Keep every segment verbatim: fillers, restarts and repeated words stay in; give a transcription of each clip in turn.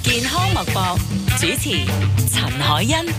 健康脈搏主持陳凱欣。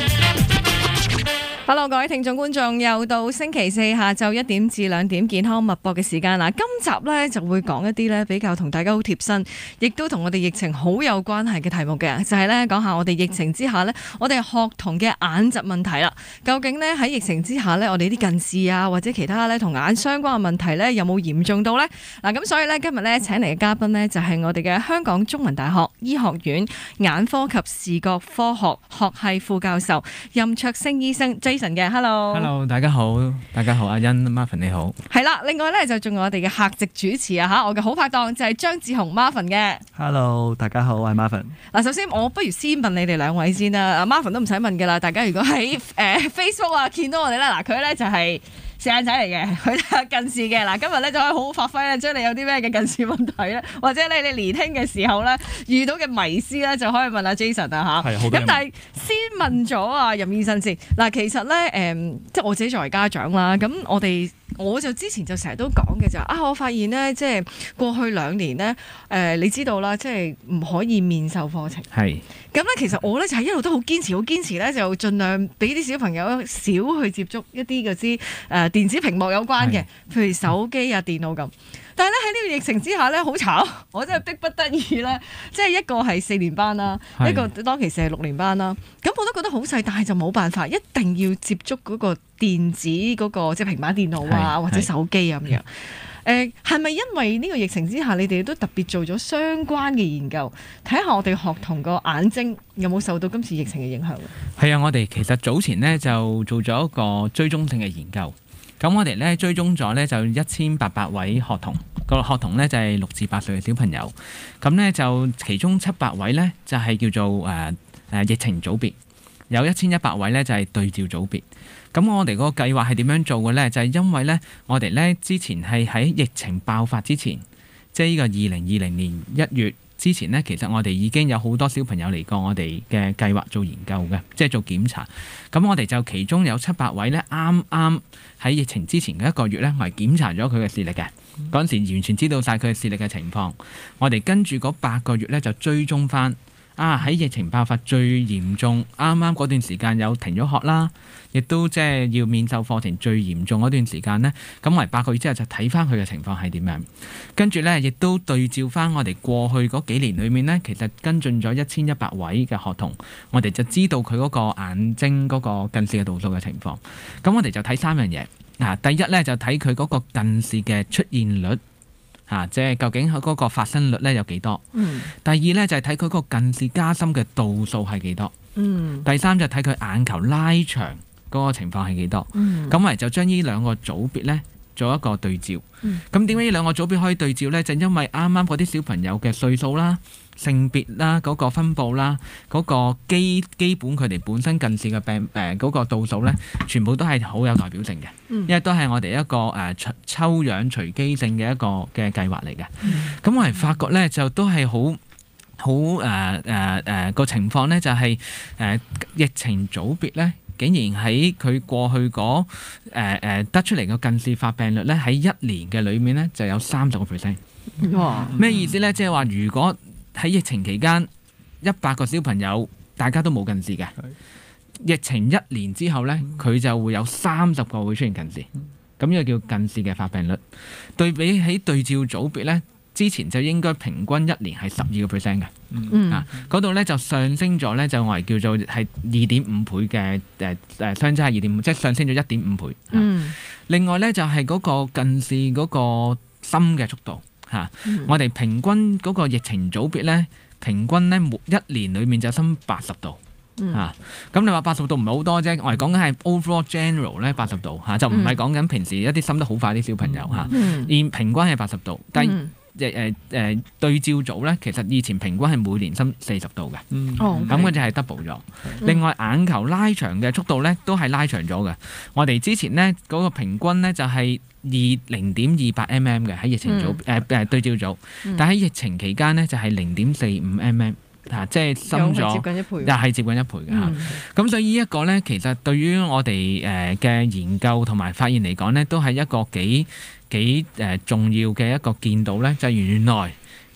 Hello， 各位聽眾觀眾，又到星期四下晝一點至兩點健康脈搏嘅時間啦。今集咧就會講一啲咧比較同大家好貼身，亦都同我哋疫情好有關係嘅題目嘅，就係咧講下我哋疫情之下咧，我哋學童嘅眼疾問題啦。究竟咧喺疫情之下咧，我哋啲近視啊或者其他咧同眼相關嘅問題咧，有冇嚴重到呢？嗱，咁所以咧今日咧請嚟嘅嘉賓呢，就係我哋嘅香港中文大學醫學院眼科及視覺科學學系副教授任卓星醫生。嘅 ，hello，hello， 大家好，大家好，阿欣 Marvin 你好， 係啦，另外咧就仲有我哋嘅客席主持啊吓，我嘅好拍檔就係張志雄 Marvin 嘅 ，hello， 大家好，我係 Marvin。 嗱，首先我不如先問你哋兩位先啦，阿 Marvin 都唔使問噶啦，大家如果喺誒、呃、Facebook 啊見到我哋咧，嗱佢咧就係四眼仔嚟嘅，佢係近視嘅，嗱今日咧就可以好好發揮咧，將你有啲咩嘅近視問題咧，或者你你年輕嘅時候咧遇到嘅迷思咧，就可以問阿 Jason 啊吓。係，好。咁但係先問咗啊任醫生先，嗱其實咧誒、嗯，即係我自己作為家長啦，咁我哋我就之前就成日都講嘅就啊，我發現咧即係過去兩年咧誒、呃，你知道啦，即係唔可以面授課程。係。咁咧其實我咧就係一路都好堅持，好堅持咧就盡量俾啲小朋友少去接觸一啲嗰啲誒電子屏幕有關嘅，譬如手機啊、電腦咁。但係咧喺呢個疫情之下咧，好慘，我真係逼不得已咧，即係一個係四年班啦，一個當其時係六年班啦。咁我都覺得好細，但係就冇辦法，一定要接觸嗰個電子嗰、嗰個即係平板電腦啊，或者手機咁樣。誒係咪因為呢個疫情之下，你哋都特別做咗相關嘅研究，睇下我哋學童個眼睛有冇受到今次疫情嘅影響？ 係啊，我哋其實早前呢就做咗一個追蹤性嘅研究，咁我哋咧追蹤咗咧就一千八百位學童，個學童咧就係六至八歲嘅小朋友，咁咧就其中七百位咧就係叫做誒誒、呃、疫情組別，有一千一百位咧就係對照組別。咁我哋嗰個計劃係點樣做嘅呢？就係、是、因為呢，我哋呢之前係喺疫情爆發之前，即係呢個二零二零年一月之前呢，其實我哋已經有好多小朋友嚟過我哋嘅計劃做研究嘅，即係做檢查。咁我哋就其中有七百位呢，啱啱喺疫情之前嘅一個月呢，我係檢查咗佢嘅視力嘅。嗰陣時完全知道晒佢嘅視力嘅情況。我哋跟住嗰八個月呢，就追蹤翻。啊！喺疫情爆發最嚴重，啱啱嗰段時間有停咗學啦，亦都即係要面授課程最嚴重嗰段時間呢。咁我哋八個月之後就睇翻佢嘅情況係點樣，跟住呢，亦都對照翻我哋過去嗰幾年裏面呢，其實跟進咗一千一百位嘅學童，我哋就知道佢嗰個眼睛嗰個近視嘅度數嘅情況。咁我哋就睇三樣嘢。啊，第一呢，就睇佢嗰個近視嘅出現率。啊，即係究竟嗰個發生率咧有幾多？嗯。第二咧就係睇佢個近視加深嘅度數係幾多？嗯。第三就係睇佢眼球拉長嗰個情況係幾多？嗯。咁我哋就將呢兩個組別咧做一個對照。嗯。咁點解呢兩個組別可以對照咧？就因為啱啱嗰啲小朋友嘅歲數啦、性別啦、嗰個分佈啦、嗰個基基本佢哋本身近視嘅病誒嗰個度數咧，全部都係好有代表性嘅。因為都係我哋一個誒抽樣隨機性嘅一個嘅計劃嚟嘅。咁、嗯、我哋發覺咧就都係好好誒誒誒個情況咧就係、是、誒、呃、疫情組別咧竟然喺佢過去嗰誒誒得出嚟嘅近視發病率咧喺一年嘅裏面咧就有三十個 percent。哇！咩意思咧？即係話如果喺疫情期間一百個小朋友大家都冇近視嘅。疫情一年之後呢，佢就會有三十個會出現近視，咁呢個叫近視嘅發病率。對比起對照組別呢，之前就應該平均一年係十二個 percent 嘅，嗯、啊嗰度呢就上升咗呢，就我哋叫做係二點五倍嘅誒誒相差係二點五，即係上升咗一點五倍。嗯、另外呢，就係、是、嗰個近視嗰個深嘅速度嚇，啊嗯、我哋平均嗰個疫情組別呢，平均呢，每一年裡面就深八十度。嗯、啊，咁你話八十度唔係好多啫，我哋講緊係 overall general 咧八十度嚇、啊，就唔係講緊平時一啲深得好快啲小朋友嚇，而、嗯啊、平均係八十度，但係誒誒誒對照組咧，其實以前平均係每年深四十度嘅，咁佢就係 double 咗。嗯、另外眼球拉長嘅速度咧都係拉長咗嘅，我哋之前咧嗰、那個平均咧就係二零點二八 mm 嘅喺疫情組誒誒、嗯呃、對照組，嗯、但喺疫情期間咧就係零點四五 mm。嚇，即係深咗，又係接近一倍嘅嚇。咁、嗯、所以呢一個咧，其實對於我哋誒嘅研究同埋發現嚟講咧，都係一個幾幾誒重要嘅一個見到咧，就係、是、原來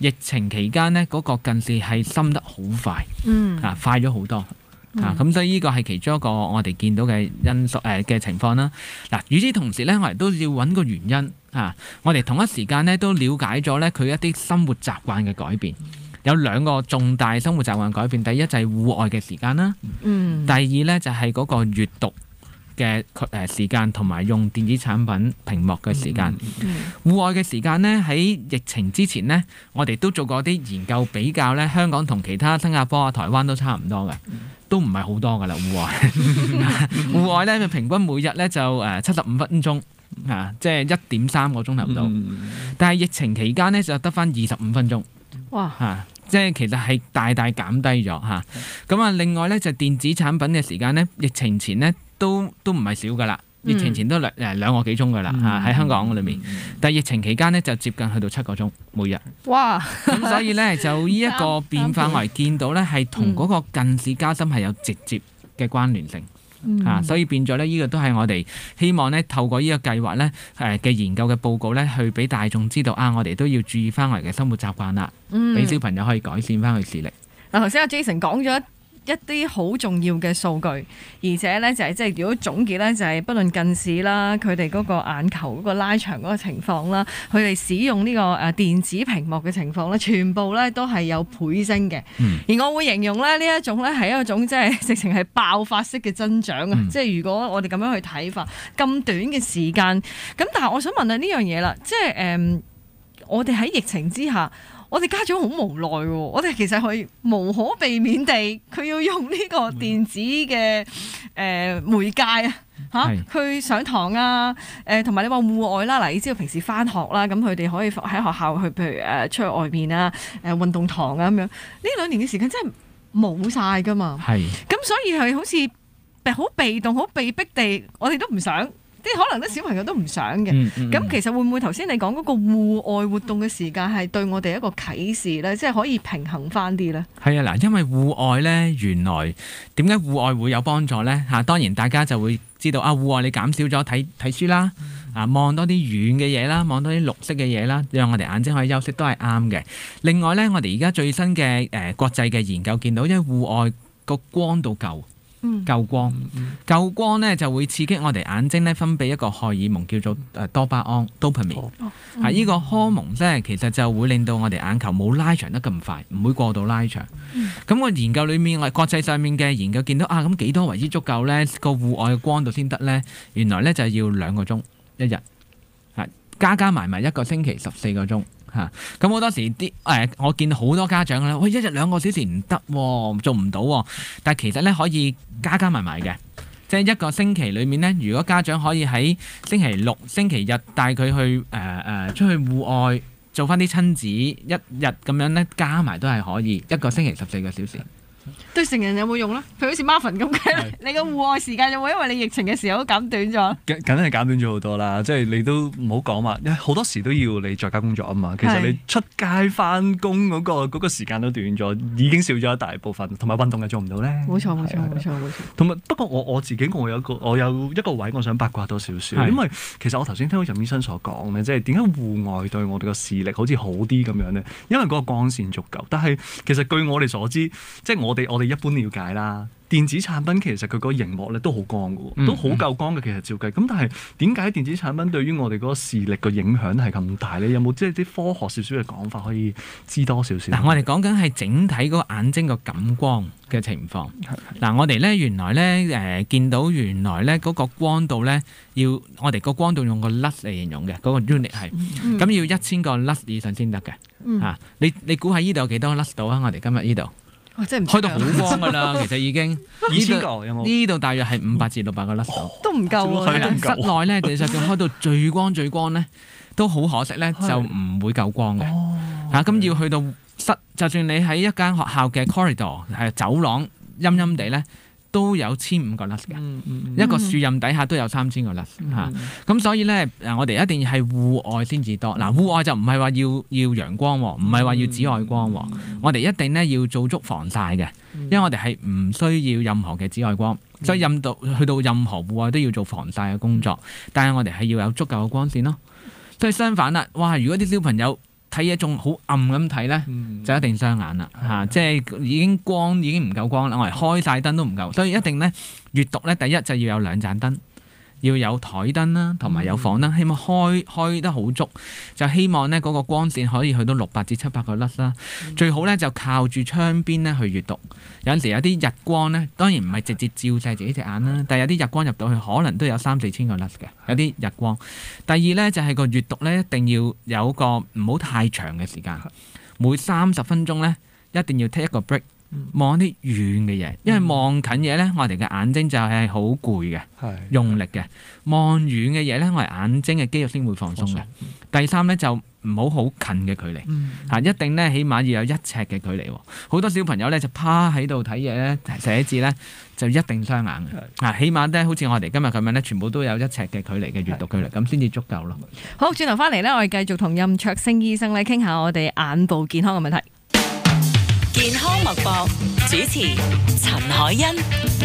疫情期間咧嗰、嗰個近視係深得好快， 嗯啊快咗好多。啊，咁所以呢個係其中一個我哋見到嘅因素誒嘅、呃、情況啦。嗱、啊，與此同時咧，我哋都要揾個原因啊。我哋同一時間咧都了解咗咧佢一啲生活習慣嘅改變，有兩個重大生活習慣改變。第一就係戶外嘅時間啦， 嗯， 第二咧就係嗰個閱讀嘅誒時間同埋用電子產品屏幕嘅時間。 嗯戶外嘅時間呢，喺疫情之前呢，我哋都做過啲研究比較咧，香港同其他新加坡啊、台灣都差唔多嘅，都唔係好多噶啦戶外。戶外咧，平均每日咧就誒七十五分鐘啊，即係一點三個鐘頭到。 嗯、 但係疫情期間咧就得返二十五分鐘。 哇！ 啊，即係其實係大大減低咗嚇。咁啊，另外咧就電子產品嘅時間咧，疫情前咧都都唔係少噶啦。疫情前都兩誒兩個幾鐘噶啦嚇，喺香港裏面。但係疫情期間咧就接近去到七個鐘每日。 哇！ 咁所以咧就呢一個變化，我哋見到咧係同嗰個近視加深係有直接嘅關聯性嚇、 嗯啊，所以變咗咧呢個都係我哋希望咧透過呢個計劃咧誒嘅研究嘅報告咧，去俾大眾知道啊，我哋都要注意翻我哋嘅生活習慣啦，俾、嗯、小朋友可以改善翻佢視力。 嗱、頭先阿 Jason 講咗一啲好重要嘅數據，而且咧就係即係如果總結咧，就係不論近視啦，佢哋嗰個眼球嗰個拉長嗰個情況啦，佢哋使用呢個誒電子屏幕嘅情況咧，全部咧都係有倍升嘅。 嗯、 而我會形容咧呢一種咧係一種即係直情係爆發式嘅增長啊！嗯、即係如果我哋咁樣去睇法，咁短嘅時間，咁但係我想問下呢樣嘢啦，即係誒、嗯、我哋喺疫情之下。我哋家長好無奈喎，我哋其實係無可避免地，佢要用呢個電子嘅誒、呃、媒介啊嚇，去上堂啊誒，同埋你話戶外啦，嗱，你知道平時返學啦，咁佢哋可以喺學校去，譬如誒出去外面啊誒運動堂啊咁樣，呢兩年嘅時間真係冇晒㗎嘛，係，咁所以係好似好被動、好被逼地，我哋都唔想。啲可能啲小朋友都唔想嘅，咁、嗯嗯、其實會唔會頭先你講嗰個戶外活動嘅時間係對我哋一個啟示咧，即係可以平衡翻啲咧？ 係啊，嗱，因為戶外咧，原來點解戶外會有幫助咧？嚇，當然大家就會知道啊，戶外你減少咗睇睇書啦，啊望多啲遠嘅嘢啦，望多啲綠色嘅嘢啦，讓我哋眼睛可以休息都係啱嘅。另外咧，我哋而家最新嘅誒、呃、國際嘅研究見到，因為戶外個光度夠。夠光，夠光咧就會刺激我哋眼睛咧分泌一個荷爾蒙叫做誒多巴胺 （dopamine）。啊、哦，呢、嗯、個荷爾蒙咧其實就會令到我哋眼球冇拉長得咁快，唔會過度拉長。咁、嗯、個研究裏面，我哋國際上面嘅研究見到啊，咁幾多為之足夠咧？個戶外嘅光度先得咧？原來咧就要兩個鐘一日，係加加埋埋一個星期十四個鐘。嚇！咁好多時啲誒、呃，我見到好多家長咧，喂，一日兩個小時唔得喎，做唔到喎。但係其實咧可以加加埋埋嘅，即係一個星期裡面咧，如果家長可以喺星期六、星期日帶佢去誒誒、呃、出去戶外做翻啲親子一日咁樣咧，加埋都係可以一個星期十四個小時。 對成人有冇用咧？佢好似 Marvin 咁嘅，你個戶外時間有冇因為你疫情嘅時候都減短咗？梗梗係減短咗好多啦！即係你都唔好講話，因為好多時都要你在家工作啊嘛。其實你出街翻工嗰個嗰個時間都短咗，已經少咗一大部分，同埋運動又做唔到咧。冇錯冇錯冇錯冇錯。同埋不過我我自己我有一個我有一個位我想八卦多少少，因為其實我頭先聽到任醫生所講咧，即係點解戶外對我哋個視力好似好啲咁樣咧？因為嗰個光線足夠。但係其實據我哋所知，即係我哋我哋一般了解啦，電子產品其實佢個熒幕咧都好光嘅，嗯、都好夠光嘅。其實照計，咁但係點解電子產品對於我哋嗰個視力嘅影響係咁大咧？有冇即係啲科學少少嘅講法可以知多少少？嗱，我哋講緊係整體嗰個眼睛個感光嘅情況。嗱，我哋咧原來咧誒、呃、見到原來咧嗰個光度咧要我哋個光度用個 lux 嚟形容嘅，嗰、嗰個 unit 係咁、嗯、要一千個 lux 以上先得嘅。嚇、嗯啊，你你估喺呢度有幾多 lux 度啊？我哋今日呢度。 哦、真係唔開到好光㗎啦，其實已經二千個有冇？ 呢度大約係五百至六百個粒數， 都唔夠喎。 室內咧，其實佢開到最光最光咧，都好可惜咧，就唔會夠光嘅。嚇，咁要去到室，就算你喺一間學校嘅 corridor 係走廊陰陰地咧，都有千五個粒嘅，嗯嗯、一個樹蔭底下都有三千個粒嚇。咁、嗯、所以咧，誒我哋一定要係戶外先至多。嗱，戶外就唔係話要要陽光喎，唔係話要紫外光喎。嗯、我哋一定咧要做足防曬嘅，因為我哋係唔需要任何嘅紫外光，嗯、所以任到去到任何戶外都要做防曬嘅工作。但係我哋係要有足夠嘅光線咯。所以相反啦，哇！如果啲小朋友睇嘢仲好暗咁睇咧，嗯、就一定傷眼啦嚇、啊！即係已經光已經唔夠光啦，我哋開晒燈都唔夠，所以一定咧閲讀咧，第一就要有兩盞燈。要有台燈啦，同埋有房燈，希望開開得好足，就希望呢嗰個光線可以去到六百至七百個粒啦。嗯、最好咧就靠住窗邊咧去閲讀。有陣時有啲日光咧，當然唔係直接照射自己隻眼啦，但係有啲日光入到去，可能都有三四千個粒嘅。有啲日光。第二咧就係、是、個閲讀咧，一定要有個唔好太長嘅時間，每三十分鐘咧一定要 take 一個 break。望啲遠嘅嘢，因為望近嘢咧，我哋嘅眼睛就係好攰嘅， 係用力嘅。望遠嘅嘢咧，我哋眼睛嘅肌肉先會放鬆嘅。嗯、第三咧就唔好好近嘅距離，嚇、嗯、一定咧起碼要有一尺嘅距離。好多小朋友咧就趴喺度睇嘢咧，寫字咧就一定傷眼嘅。嚇，起碼咧好似我哋今日咁樣咧，全部都有一尺嘅距離嘅閲讀距離，咁先至足夠咯。 好，轉頭翻嚟咧，我哋繼續同任卓星醫生咧傾下我哋眼部健康嘅問題。 健康脈搏主持陳海欣。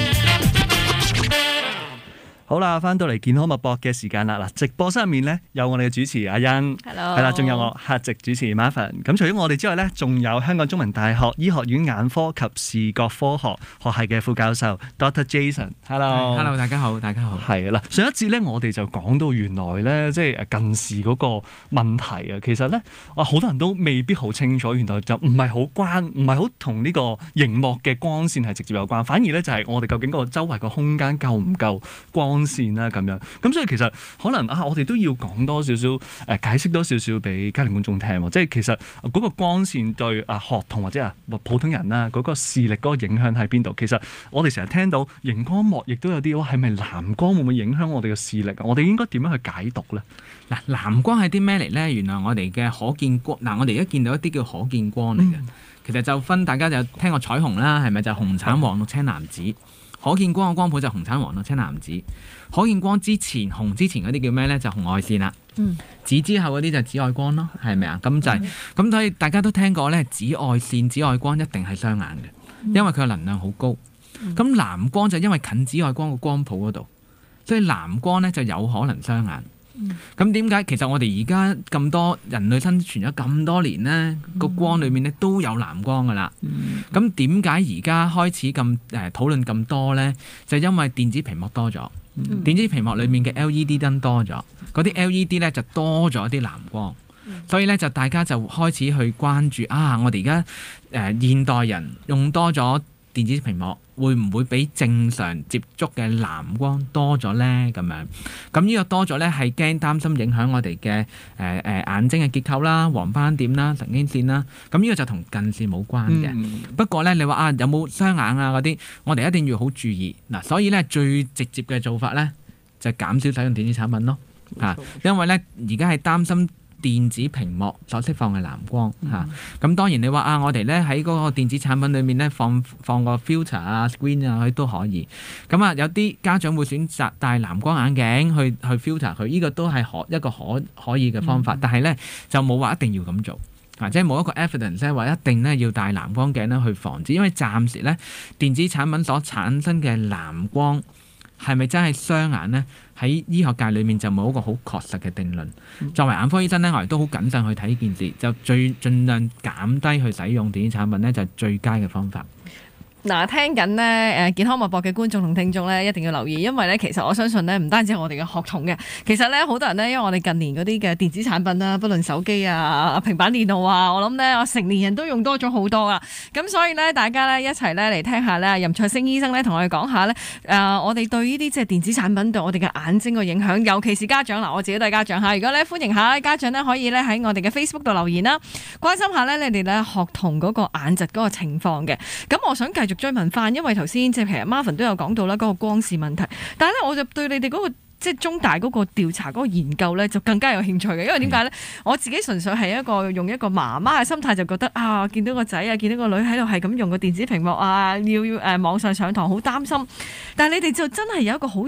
好啦，翻到嚟健康脈搏嘅時間啦！嗱，直播室入面咧有我哋嘅主持阿欣，係啦，仲有我客席主持 Marvin。咁除咗我哋之外咧，仲有香港中文大學醫學院眼科及視覺科學學系嘅副教授 Doctor Jason。Hello，Hello， 大家好，大家好。 係啦，上一節咧我哋就講到原來咧，即係近視嗰個問題啊，其實咧啊好多人都未必好清楚，原來就唔係好關，唔係好同呢個熒幕嘅光線係直接有關，反而咧就係我哋究竟個周圍個空間夠唔夠光線啦咁樣，咁所以其實可能啊，我哋都要講多少少誒，解釋多少少俾家庭觀眾聽喎。即係其實嗰個光線對啊學童或者啊普通人啦嗰個視力嗰個影響喺邊度？其實我哋成日聽到熒光幕亦都有啲，係咪藍光會唔會影響我哋嘅視力啊？我哋應該點樣去解讀咧？ 嗱，藍光係啲咩嚟咧？原來我哋嘅可見光，嗱我哋而家見到一啲叫可見光嚟嘅，嗯、其實就分大家就聽過彩虹啦，係咪就紅橙黃綠青藍紫？可見光嘅光譜就紅橙黃綠青藍紫。可見光之前紅之前嗰啲叫咩咧？就紅外線啦。嗯。紫之後嗰啲就紫外光咯，係咪啊？咁就係、是、咁，所以大家都聽過咧，紫外線、紫外光一定係傷眼嘅，因為佢嘅能量好高。咁、嗯、藍光就因為近紫外光個光譜嗰度，所以藍光咧就有可能傷眼。咁點解？其實我哋而家咁多人類生存咗咁多年咧，個、嗯、光裏面咧都有藍光噶啦。咁點解而家開始咁誒討論咁多咧？就因為電子屏幕多咗，嗯、電子屏幕裏面嘅 L E D 燈多咗，嗰啲 L E D 咧就多咗啲藍光，嗯、所以咧就大家就開始去關注啊！我哋而家誒現代人用多咗電子屏幕，會唔會比正常接觸嘅藍光多咗咧？咁樣咁呢個多咗咧，係驚擔心影響我哋嘅誒誒眼睛嘅結構啦、黃斑點啦、神經線啦。咁呢個就同近視冇關嘅。嗯、不過咧，你話啊有冇雙眼啊嗰啲，我哋一定要好注意嗱。所以咧最直接嘅做法咧就係減少使用電子產品咯嚇，錯因為咧而家係擔心電子屏幕所釋放嘅藍光嚇，咁、嗯啊、當然你話啊，我哋咧喺嗰個電子產品裏面咧放放個 filter 啊、screen 啊，佢都可以。咁啊，有啲家長會選擇戴藍光眼鏡去去 filter 佢，呢、這個都係可一個可可以嘅方法。嗯、但係咧就冇話一定要咁做，啊，即係冇一個 evidence 咧話一定咧要戴藍光鏡咧去防止，因為暫時咧電子產品所產生嘅藍光係咪真係傷眼咧？喺醫學界裏面就冇一個好確實嘅定論。作為眼科醫生咧，我哋都好謹慎去睇呢件事，就最盡量減低去使用電子產品咧，就係最佳嘅方法。 嗱，聽緊咧誒健康脈搏嘅觀眾同聽眾咧，一定要留意，因為咧其實我相信咧，唔單止係我哋嘅學童嘅，其實咧好多人咧，因為我哋近年嗰啲嘅電子產品啦，不論手機啊、平板電腦啊，我諗咧我成年人都用多咗好多啊。咁所以咧，大家咧一齊咧嚟聽下咧，任卓星醫生咧同我哋講下咧誒，我哋對呢啲即係電子產品對我哋嘅眼睛嘅影響，尤其是家長嗱，我自己都係家長嚇。如果咧歡迎下家長咧，可以咧喺我哋嘅 Facebook 度留言啦，關心下咧你哋咧學童嗰個眼疾嗰個情況嘅。咁我想繼續追問翻，因為頭先即係其實 Marvin 都有講到啦，嗰個光線問題。但係咧，我就對你哋嗰個即係中大嗰個調查嗰個研究咧，就更加有興趣嘅。因為點解咧？我自己純粹係一個用一個媽媽嘅心態，就覺得啊，見到個仔啊，見到個女喺度係咁用個電子屏幕啊，要要誒網上上堂，好擔心。但係你哋就真係有一個好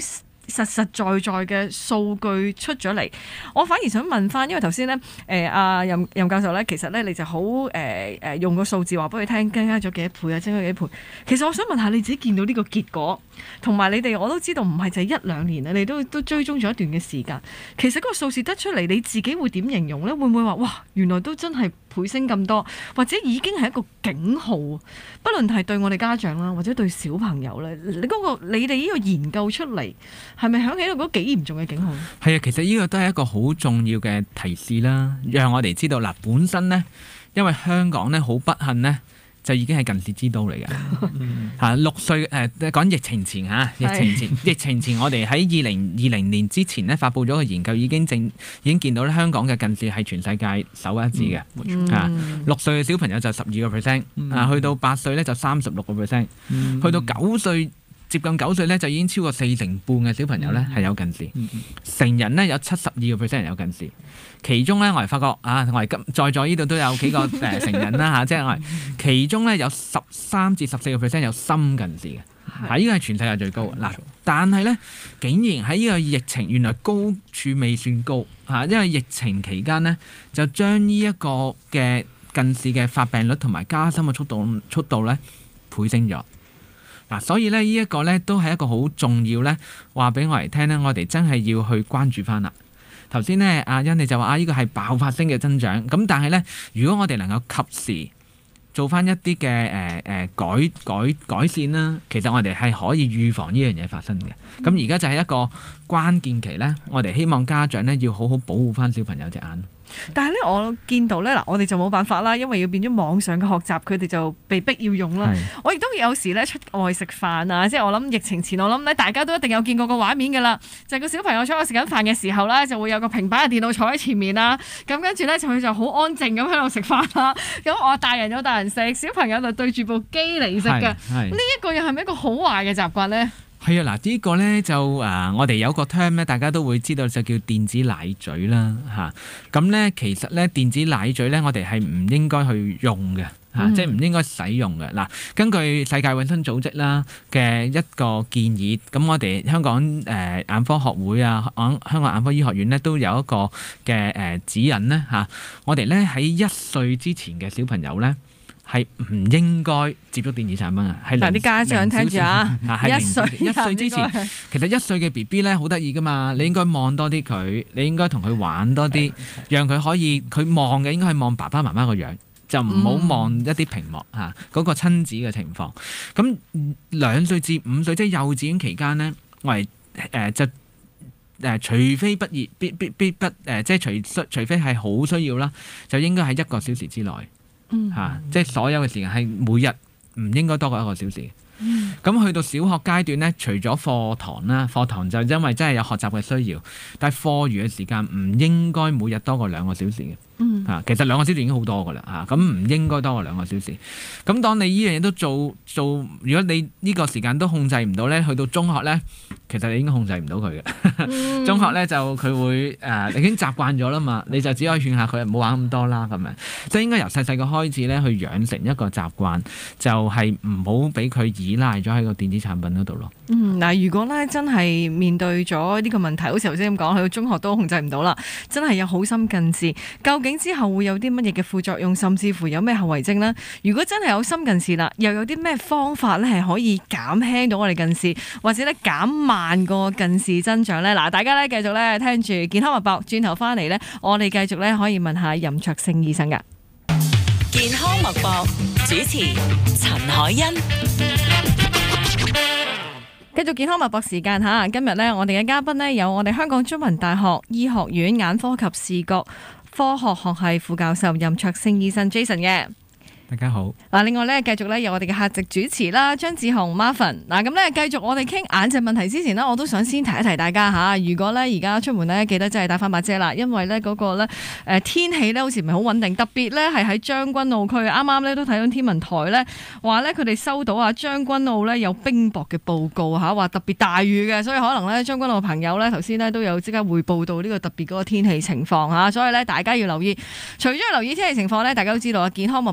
實實在在嘅數據出咗嚟。我反而想問翻，因為頭先咧誒阿任任教授咧，其實咧你就好誒誒用個數字話俾佢聽，增加咗幾多倍啊，增加幾多倍。其實我想問下你自己見到呢個結果，同埋你哋我都知道唔係就係一兩年啊，你都都追蹤咗一段嘅時間。其實嗰個數字得出嚟，你自己會點形容咧？會唔會話哇，原來都真係倍升咁多，或者已經係一個警號，不論係對我哋家長啦，或者對小朋友咧，你嗰個你哋呢個研究出嚟，係咪響起到嗰幾嚴重嘅警號？ 係啊，其實呢個都係一個好重要嘅提示啦，讓我哋知道嗱，本身呢，因為香港呢好不幸呢，就已經係近視之都嚟嘅嚇。六歲誒講疫情前嚇，疫情前疫情前我哋喺二零二零年之前呢發布咗個研究，已經正已經見到咧香港嘅近視係全世界首一字嘅嚇。六歲嘅小朋友就十二個 percent 啊，去到八歲咧就三十六個 percent，去到九歲接近九歲咧就已經超過四成半嘅小朋友咧係有近視，成人咧有七十二個 percent 人有近視。其中咧，我哋發覺啊，我哋今在座呢度都有幾個誒、呃、成人啦嚇、啊，即係我哋其中咧有十三至十四個 percent 有深近視嘅，係呢個係全世界最高嗱。但係咧，竟然喺呢個疫情原來高處未算高嚇、啊，因為疫情期間咧就將呢一個嘅近視嘅發病率同埋加深嘅速度速度咧倍升咗嗱、啊，所以咧呢一個咧都係一個好重要咧，話俾我哋聽咧，我哋真係要去關注翻啦。頭先咧，阿欣你就話啊，呢個係爆發性嘅增長。咁但係咧，如果我哋能夠及時做翻一啲嘅誒誒改改改善啦，其實我哋係可以預防呢樣嘢發生嘅。咁而家就係一個關鍵期咧，我哋希望家長咧要好好保護翻小朋友隻眼。 但係咧，我見到咧嗱，我哋就冇辦法啦，因為要變咗網上嘅學習，佢哋就被逼要用啦。我亦都有時咧出外食飯啊，即係我諗疫情前，我諗咧大家都一定有見過個畫面㗎啦，就係、是、個小朋友坐喺度食緊飯嘅時候咧，就會有個平板嘅電腦坐喺前面啦，咁跟住咧就佢就好安靜咁喺度食飯啦。咁我大人有大人食，小朋友就對住部機嚟食嘅。呢一個又係咪一個好壞嘅習慣咧？ 係啊，嗱呢個咧就誒、呃，我哋有個 term 咧，大家都會知道就叫電子奶嘴啦嚇。咁、啊、咧其實咧電子奶嘴咧，我哋係唔應該去用嘅嚇，嗯、即係唔應該使用嘅。嗱、啊，根據世界衛生組織啦嘅一個建議，咁我哋香港誒、呃、眼科學會啊，香港眼科醫學院咧都有一個嘅誒、呃、指引咧嚇、啊。我哋咧喺一歲之前嘅小朋友咧，係唔應該接觸電子產品啊！係嗱，啲家長聽住啊！一歲一歲之前，其實一歲嘅 B B 咧好得意噶嘛，你應該望多啲佢，你應該同佢玩多啲，讓佢可以佢望嘅應該係望爸爸媽媽個樣，就唔好望一啲屏幕嚇嗰、啊嗰個親子嘅情況。咁兩歲至五歲即係幼稚園期間咧，我係誒就誒、呃、除非不熱必必必不誒、呃，即係除除非係好需要啦，就應該喺一個小時之內。嗯，嚇、啊，即係所有嘅時間係每日唔應該多過一個小時。嗯，咁去到小學階段咧，除咗課堂啦，課堂就因為真係有學習嘅需要，但係課餘嘅時間唔應該每日多過兩個小時嘅。嗯，嚇，其實兩個小時已經好多㗎啦，嚇，咁唔應該多過兩個小時。咁當你呢樣嘢都做做，如果你呢個時間都控制唔到咧，去到中學咧，其實你應該控制唔到佢嘅。嗯、中學咧就佢會誒、呃，你已經習慣咗啦嘛，你就只可以勸下佢唔好玩咁多啦，咁樣。即係應該由細細個開始咧，去養成一個習慣，就係唔好俾佢依賴咗喺個電子產品嗰度咯。 嗯，嗱，如果咧真係面對咗呢個問題，好似頭先咁講，去到中學都控制唔到啦，真係有好深近視，究竟之後會有啲乜嘢嘅副作用，甚至乎有咩後遺症呢？如果真係有深近視啦，又有啲咩方法咧係可以減輕到我哋近視，或者咧減慢個近視增長呢？嗱，大家咧繼續咧聽住健康脈搏，轉頭翻嚟咧，我哋繼續咧可以問下任卓昇醫生噶。 健康脈搏主持陳凱欣。 繼續健康脈搏時間嚇，今日咧我哋嘅嘉賓咧有我哋香港中文大學醫學院眼科及視覺科學學系副教授任卓昇醫生 Jason 嘅。 大家好。 嗱，另外咧，繼續咧有我哋嘅客席主持啦，張志雄 Marvin。嗱，咁咧繼續我哋傾眼疾問題之前呢，我都想先提一提大家嚇。如果咧而家出門咧，記得真係帶翻把遮啦，因為咧嗰個咧誒天氣咧好似唔係好穩定，特別咧係喺將軍澳區。啱啱咧都睇到天文台咧話咧佢哋收到啊將軍澳咧有冰雹嘅報告嚇，話特別大雨嘅，所以可能咧將軍澳朋友咧頭先咧都有即刻匯報到呢個特別嗰個天氣情況嚇，所以咧大家要留意。除咗留意天氣情況咧，大家都知道啊，健康脈搏咧都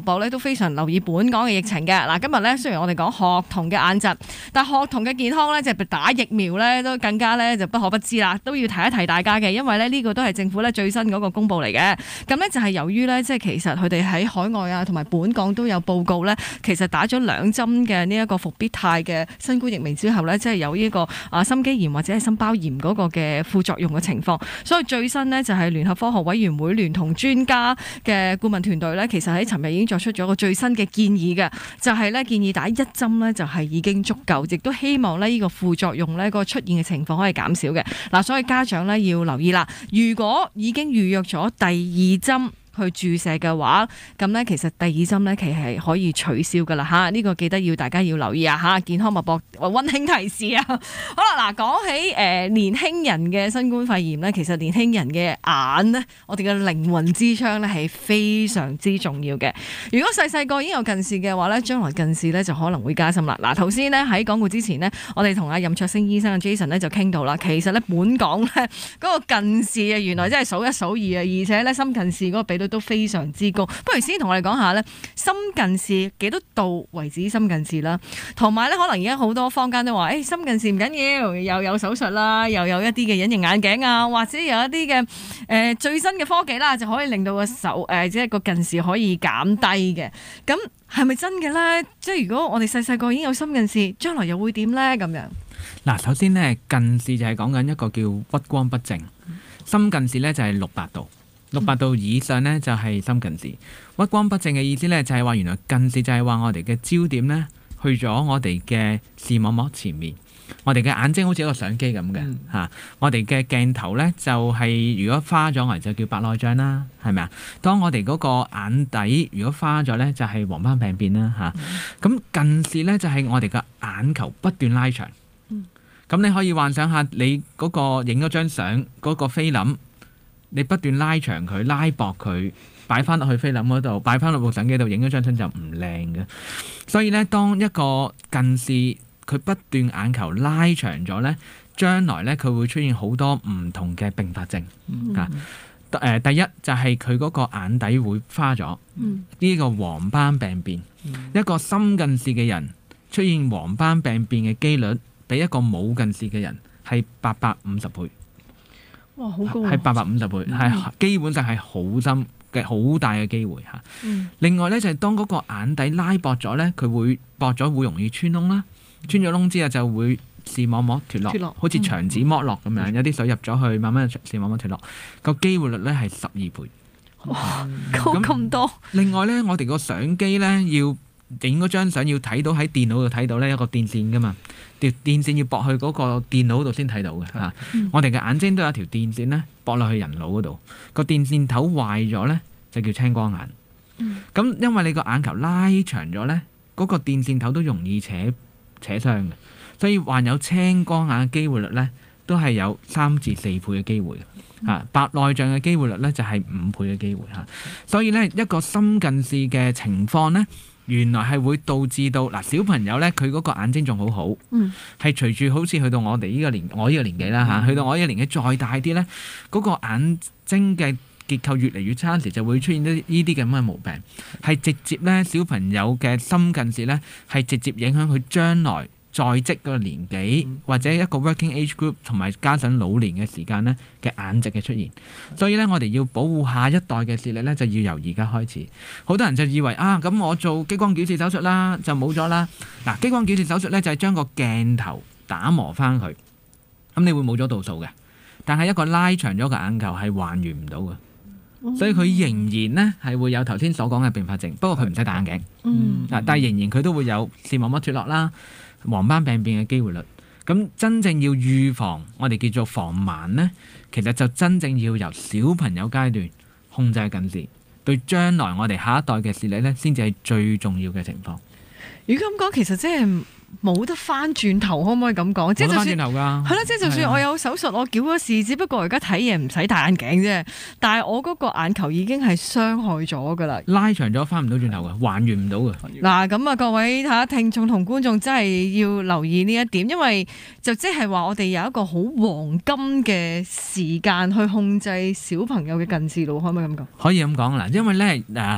非常留意本港嘅疫情嘅。嗱，今日咧雖然我哋講學童嘅眼疾，但學童嘅健康咧就係打疫苗咧都更加咧就不可不知啦，都要提一提大家嘅，因為咧呢個都係政府咧最新嗰個公佈嚟嘅。咁咧就係由於咧即係其實佢哋喺海外啊同埋本港都有報告咧，其實打咗兩針嘅呢一個復必泰嘅新冠疫苗之後咧，即係有呢個啊心肌炎或者係心包炎嗰個嘅副作用嘅情況。所以最新呢，就係聯合科學委員會聯同專家嘅顧問團隊咧，其實喺尋日已經作出咗個最新嘅建議嘅，就係咧建議打一針咧就係已經足夠，亦都希望咧呢個副作用咧個出現嘅情況可以減少嘅。嗱，所以家長咧要留意啦，如果已經預約咗第二針去注射嘅話，咁咧其實第二針咧其實係可以取消噶啦嚇，呢個記得要大家要留意啊嚇！健康脈搏溫馨提示啊！好啦，嗱，講起誒年輕人嘅新冠肺炎咧，其實年輕人嘅眼咧，我哋嘅靈魂之窗咧係非常之重要嘅。如果細細個已經有近視嘅話咧，將來近視咧就可能會加深啦。嗱，頭先咧喺廣告之前呢，我哋同阿任卓星醫生嘅 Jason 咧就傾到啦，其實咧本港咧嗰個近視啊，原來真係數一數二啊，而且咧深近視嗰個比率都非常之高。不如先同我哋講下咧，深近視幾多度為止深近視啦？同埋咧，可能而家好多坊間都話，誒、欸、深近視唔緊要，又有手術啦，又有一啲嘅隱形眼鏡啊，或者有一啲嘅誒最新嘅科技啦，就可以令到個手誒即係個近視可以減低嘅。咁係咪真嘅咧？即係如果我哋細細個已經有深近視，將來又會點咧？咁樣嗱，首先咧，近視就係講緊一個叫屈光不正，深近視咧就係六百度。六百度以上呢，就係深近視。屈光不正嘅意思呢，就係話原來近視就係話我哋嘅焦點呢，去咗我哋嘅視網膜前面，我哋嘅眼睛好似一個相機咁嘅嚇。我哋嘅鏡頭呢，就係如果花咗我哋就叫白內障啦，係咪啊？當我哋嗰個眼底如果花咗呢，就係黃斑病變啦嚇。咁近視呢，就係我哋嘅眼球不斷拉長。咁你可以幻想下你嗰個影咗張相嗰個菲林。你不斷拉長佢、拉薄佢，擺翻落去菲林嗰度，擺翻落部相機度，影咗張相就唔靚嘅。所以咧，當一個近視佢不斷眼球拉長咗咧，將來咧佢會出現好多唔同嘅併發症、嗯、啊。誒、呃，第一就係佢嗰個眼底會花咗，呢、嗯、個黃斑病變。嗯、一個深近視嘅人出現黃斑病變嘅機率，比一個冇近視嘅人係八百五十倍。 哇，好高啊！ 係八百五十倍，係、嗯、基本上係好深嘅好大嘅機會嚇。嗯、另外咧就係、是、當嗰個眼底拉薄咗咧，佢會薄咗會容易穿窿啦，穿咗窿之後就會視網膜脫落，脫落好似牆紙剝落咁樣，嗯、有啲水入咗去，慢慢視網膜脫落，個機會率咧係十二倍。 哇，高咁多！ 另外咧，我哋個相機咧要影嗰張相要睇到喺電腦度睇到咧，有個電線噶嘛。條電線要駁去嗰個電腦度先睇到嘅嚇，嗯、我哋嘅眼睛都有條電線咧駁落去人腦嗰度，個電線頭壞咗咧就叫青光眼。咁、嗯、因為你個眼球拉長咗咧，嗰、嗰個電線頭都容易扯扯傷嘅，所以患有青光眼嘅機會率咧都係有三至四倍嘅機會嚇，白內障嘅機會率咧就係五倍嘅機會嚇，所以咧一個深近視嘅情況咧。原來係會導致到嗱小朋友咧，佢嗰個眼睛仲好好，係、嗯、隨住好似去到我哋呢個年，我呢個年紀啦嚇，嗯、去到我呢個年紀再大啲咧，嗰、嗰個眼睛嘅結構越嚟越差時，就會出現呢呢啲咁嘅毛病，係直接咧小朋友嘅深近視咧，係直接影響佢將來在職嗰個年紀，嗯、或者一個 working age group 同埋加上老年嘅時間咧嘅眼疾嘅出現，所以咧我哋要保護下一代嘅視力咧，就要由而家開始。好多人就以為啊，咁我做激光矯視手術啦，就冇咗啦。嗱，激光矯視手術咧就係將個鏡頭打磨翻佢，咁你會冇咗度數嘅，但係一個拉長咗個眼球係還原唔到嘅。所以佢仍然咧係會有頭先所講嘅併發症，不過佢唔使戴眼鏡。嗯，但係仍然佢都會有視網膜脫落啦、黃斑病變嘅機會率。咁真正要預防，我哋叫做防盲咧，其實就真正要由小朋友階段控制近視，對將來我哋下一代嘅視力咧，先至係最重要嘅情況。 如果咁講，其實即係冇得翻轉頭，可唔可以咁講？即係就算係啦，即係就算我有手術，我矯咗視，只不過而家睇嘢唔使戴眼鏡啫。但係我嗰個眼球已經係傷害咗噶啦，拉長咗翻唔到轉頭嘅，還原唔到嘅。嗱，咁啊，各位睇下聽眾同觀眾真係要留意呢一點，因為就即係話我哋有一個好黃金嘅時間去控制小朋友嘅近視路，可唔可以咁講？ 可以咁講啦，因為咧嗱。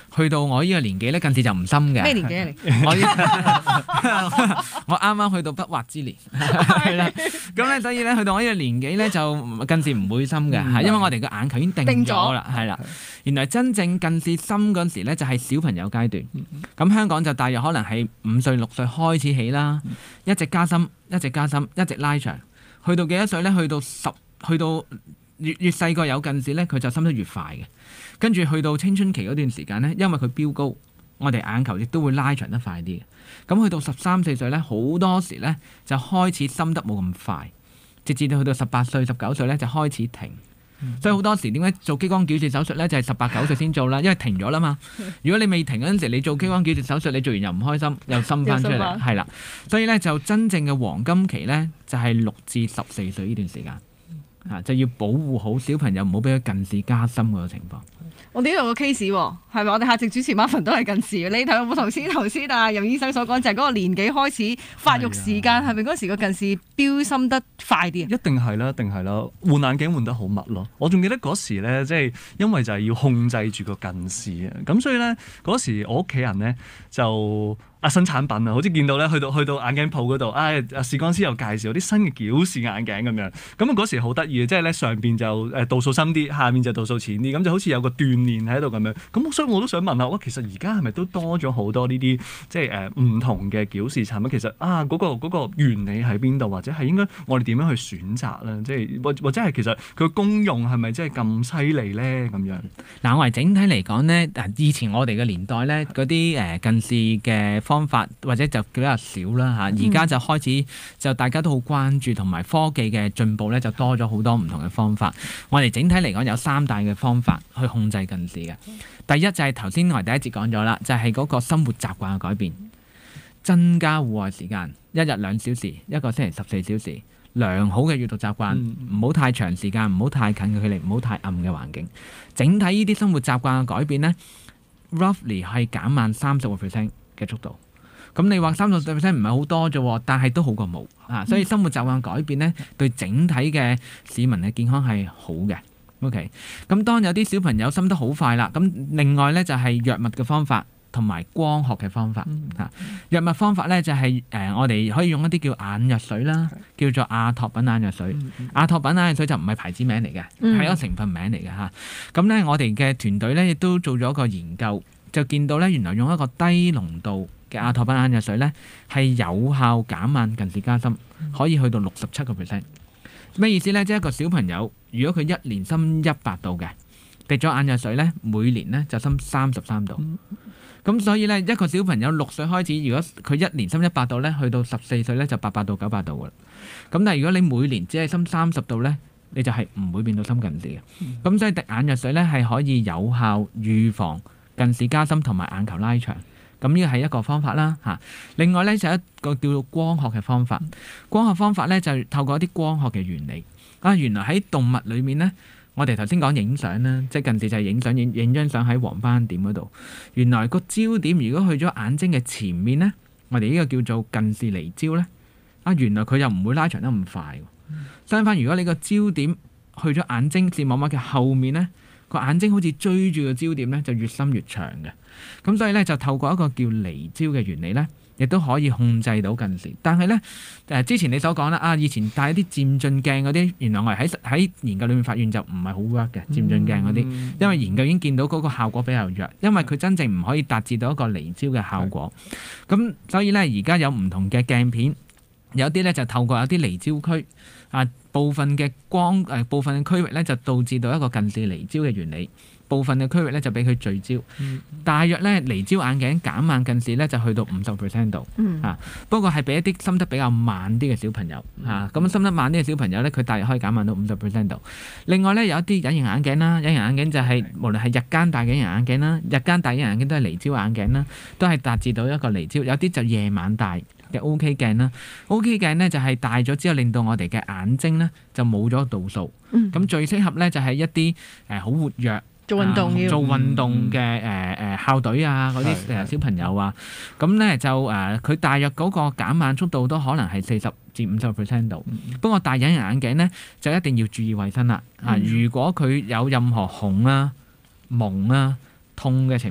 去到我呢個年紀咧，近視就唔深嘅。 咩年紀啊你？ 我我啱啱去到不惑之年，係啦。咁咧，所以咧，去到我呢個年紀咧，就近視唔會深嘅，係、嗯、因為我哋個眼球已經定咗啦，係啦。原來真正近視深嗰時咧，就係小朋友階段。咁、嗯、香港就大約可能係五歲六歲開始起啦，一直加深，一直加深，一直拉長，去到幾多歲咧？去到十，去到越越細個有近視咧，佢就深得越快嘅。跟住去到青春期嗰段時間咧，因為佢飆高，我哋眼球亦都會拉長得快啲嘅。咁去到十三四歲咧，好多時咧就開始深得冇咁快，直至到去到十八歲、十九歲咧就開始停。嗯、所以好多時點解做激光矯正手術咧，就係十八九歲先做啦，因為停咗啦嘛。如果你未停嗰陣時，你做激光矯正手術，你做完又唔開心，又深翻出嚟，係啦。所以咧就真正嘅黃金期咧，就係六至十四歲呢段時間。啊！就要保護好小朋友，唔好俾佢近視加深嗰個情況。 我哋呢度個 case 喎，係咪我哋客席主持 Marvin 都係近視？你睇有冇頭先頭先啊任醫生所講，就係、是、嗰個年紀開始發育時間，係咪嗰時個近視飆深得快啲？ 一定係啦，一定係啦，換眼鏡換得好密咯。我仲記得嗰時咧，即係因為就係要控制住個近視啊，咁所以咧嗰時我屋企人咧就。啊新產品啊，好似見到咧，去到去到眼鏡鋪嗰度，唉、哎，視光師又介紹有啲新嘅矯視眼鏡咁樣，咁啊嗰時好得意嘅，即係咧上邊就誒度數深啲，下面就度數淺啲，咁就好似有個鍛鍊喺度咁樣。咁所以我都想問下，哇，其實而家係咪都多咗好多呢啲即係誒唔同嘅矯視產品？其實啊，嗰、嗰個嗰個原理喺邊度，或者係應該我哋點樣去選擇咧？即係或或者係其實佢嘅功用係咪真係咁犀利咧？咁樣嗱，我哋整體嚟講咧，以前我哋嘅年代咧，嗰啲誒近視嘅方法或者就比較少啦嚇，而家就開始就大家都好關注，同埋科技嘅進步咧就多咗好多唔同嘅方法。我哋整體嚟講有三大嘅方法去控制近視嘅。第一就係頭先我哋第一節講咗啦，就係、是、嗰個生活習慣嘅改變，增加戶外時間，一日兩小時，一個星期十四小時，良好嘅閱讀習慣，唔好、嗯、太長時間，唔好太近嘅距離，唔好太暗嘅環境。整體呢啲生活習慣嘅改變咧 roughly 係減慢三十個 percent 嘅速度。咁你話三十 percent 唔係好多啫，但係都好過冇啊！所以生活習慣改變咧，對整體嘅市民嘅健康係好嘅。OK，咁當有啲小朋友深得好快啦，咁另外咧就係藥物嘅方法同埋光學嘅方法嚇。藥物方法咧就係誒，我哋可以用一啲叫眼藥水啦，叫做阿托品眼藥水。阿托品眼藥水就唔係牌子名嚟嘅，係一個成分名嚟嘅嚇。咁咧，我哋嘅團隊咧亦都做咗一個研究，就見到咧原來用一個低濃度嘅阿托品眼藥水咧，係有效減慢近視加深，可以去到六十七個 percent。咩意思咧？即係一個小朋友，如果佢一年深一百度嘅，滴咗眼藥水咧，每年咧就深三十三度。咁、嗯、所以咧，一個小朋友六歲開始，如果佢一年深一百度咧，去到十四歲咧就八百度九百度噶啦。咁但係如果你每年只係深三十度咧，你就係唔會變到深近視嘅。咁、嗯、所以滴眼藥水咧係可以有效預防近視加深同埋眼球拉長。咁呢個係一個方法啦嚇。另外咧就有一個叫做光學嘅方法。光學方法咧就透過一啲光學嘅原理啊。原來喺動物裏面咧，我哋頭先講影相啦，即係近視就係影相，影影張相喺黃斑點嗰度。原來個焦點如果去咗眼睛嘅前面咧，我哋呢個叫做近視離焦咧。啊，原來佢又唔會拉長得咁快。相反，如果你個焦點去咗眼睛視網膜嘅後面咧，個眼睛好似追住個焦點咧，就越深越長嘅。咁所以咧就透過一個叫離焦嘅原理咧，亦都可以控制到近視。但係咧誒，之前你所講啦，啊以前戴一啲漸進鏡嗰啲，原來我哋喺喺研究裏面發現就唔係好 work 嘅漸進鏡嗰啲，嗯、因為研究已經見到嗰個效果比較弱，因為佢真正唔可以達至到一個離焦嘅效果。咁是所以咧而家有唔同嘅鏡片，有啲咧就透過有啲離焦區啊，部分嘅光誒、呃、部分嘅區域咧就導致到一個近視離焦嘅原理。部分嘅區域咧就俾佢聚焦，嗯、大約咧離焦眼鏡減慢近視咧就去到五十 percent 度，嗯、啊不過係俾一啲深得比較慢啲嘅小朋友，啊咁深得慢啲嘅小朋友咧，佢大約可以減慢到五十 percent 度。另外咧有一啲隱形眼鏡啦，隱形眼鏡就係、是、是無論係日間戴嘅隱形眼鏡啦，日間戴隱形眼鏡都係離焦眼鏡啦，都係達至到一個離焦。有啲就夜晚戴嘅 O.K. 鏡啦 ，O.K. 鏡咧就係戴咗之後令到我哋嘅眼睛咧就冇咗度數，咁、嗯、最適合咧就係一啲誒好活躍。做運動要、啊、做運動嘅誒誒校隊啊，嗰啲誒小朋友啊，咁咧就誒佢、呃、大約嗰個減慢速度都可能係四十至五十 percent 度。嗯、不過戴隱形眼鏡咧就一定要注意衞生啦。啊，嗯、如果佢有任何紅啊、蒙啊、痛嘅情況